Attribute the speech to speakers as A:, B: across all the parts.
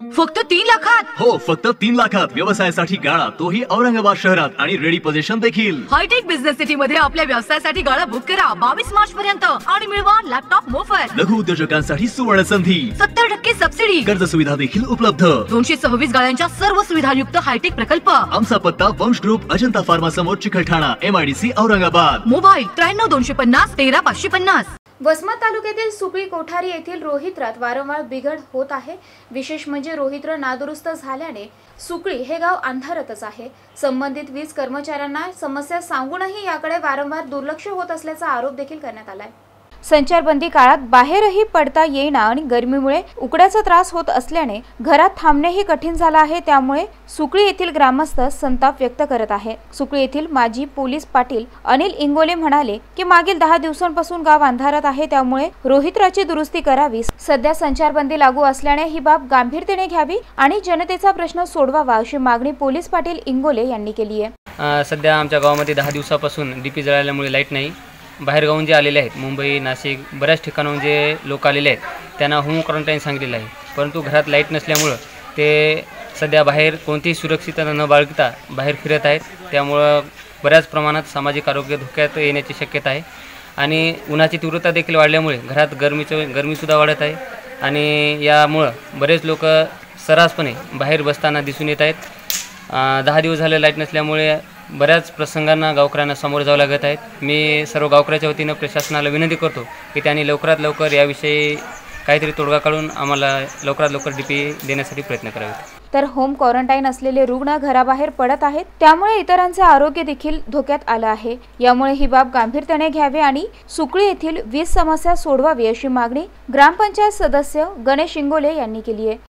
A: फक्त 3 लाखात?
B: हो, फक्त 3 लाखात व्यवसायासाठी गाळा, तोही औरंगाबाद शहरात आणि रेडी पोझिशन देखील।
A: हायटेक बिझनेस सिटी मध्ये आपल्या व्यवसायासाठी गाळा बुक करा 22 मार्च पर्यंत आणि मिळवा लॅपटॉप मोफत।
B: लघु उद्योजकांसाठी सुवर्ण संधी,
A: 70% सबसिडी,
B: कर्ज सुविधा देखील उपलब्ध।
A: 226 गाळ्यांच्या सर्व सुविधायुक्त हायटेक प्रकल्प।
B: आमचा पत्ता वंश ग्रुप, अजंता फार्मा समोर, चिकलठाणा, MIDC औरंगाबाद।
A: मोबाईल 93 250 13 550।
C: वसमत तालुक्यातील सुकळी कोठारी येथील रोहित्रात वारंवार बिघड होत आहे। विशेष म्हणजे रोहित्र नादुरुस्त झाल्याने सुकळी हे गाव अंधारातच आहे। संबंधित वीज कर्मचाऱ्यांना समस्या सांगूनही याकडे वारंवार दुर्लक्ष होत असल्याचा आरोप देखील करण्यात आलाय। संचारबंदी काळात बाहेरही पडता येईना आणि गरमीमुळे उकड्याचा त्रास होत असल्याने घरात थांबणेही कठीण झाले आहे। त्यामुळे सुकळी येथील ग्रामस्थ संताप व्यक्त करत आहेत। सुकळी येथील माजी पोलीस पाटील अनिल इंगोले म्हणाले की मागील 10 दिवसांपासून गाव अंधारात आहे, त्यामुळे रोहित्राची दुरुस्ती करावी। सध्या संचारबंदी लागू असल्याने ही बाब गांभीर्याने घ्यावी आणि जनतेचा प्रश्न सोडवावा अशी मागणी पोलीस पाटील इंगोले यांनी केली आहे।
D: सध्या आमच्या गावामध्ये 10 दिवसापासून डीपी जळाल्यामुळे लाईट नाही। बाहेरगावून जे आलेले आहेत, मुंबई, नाशिक, बऱ्याच ठिकाणाहून जे लोक आलेले आहेत त्यांना होम क्वारंटाईन सांगितलेलं आहे, परंतु घरात लाईट नसल्यामुळं ते सध्या बाहेर कोणतीही सुरक्षितता न बाळगता बाहेर फिरत आहेत। त्यामुळं बऱ्याच प्रमाणात सामाजिक आरोग्य धोक्यात येण्याची शक्यता आहे आणि उन्हाची तीव्रता देखील वाढल्यामुळे घरात गरमीसुद्धा वाढत आहे आणि यामुळं बरेच लोक सर्रासपणे बाहेर बसताना दिसून येत आहेत। 10 दिवस झाले लाईट नसल्यामुळे बऱ्याच प्रसंगांना गावकऱ्यांना सामोरे जावं लागत आहेत। मी सर्व गावकऱ्याच्या वतीनं प्रशासनाला विनंती करतो की त्यांनी लवकरात लवकर याविषयी काहीतरी तोडगा काढून आम्हाला लवकरात लवकर डीपी देण्यासाठी प्रयत्न करावेत।
C: तर होम क्वारंटाईन असलेले रुग्ण घराबाहेर पडत आहेत, त्यामुळे इतरांचे आरोग्य देखील धोक्यात आले आहे। यामुळे ही बाब गांभीर्याने घ्यावी आणि सुकळी येथील वीज समस्या सोडवावी अशी मागणी ग्रामपंचायत सदस्य गणेश इंगोले यांनी केली आहे।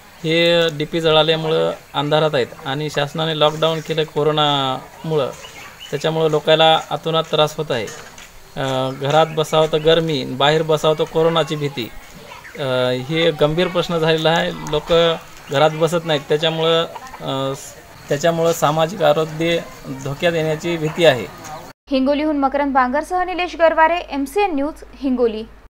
E: हे डीपी जळाल्यामुळं अंधारात आहेत आणि शासनाने लॉकडाऊन केलं कोरोनामुळं, त्याच्यामुळं लोकांना अतोनात त्रास होत आहे। घरात बसावं तर गरमी, बाहेर बसावं तर कोरोनाची भीती, हे गंभीर प्रश्न झालेला आहे। लोक घरात बसत नाहीत, त्याच्यामुळं सामाजिक आरोग्य धोक्यात येण्याची भीती आहे।
C: हिंगोलीहून मकरंद बांगरसह निलेश गरवारे, MCN न्यूज, हिंगोली।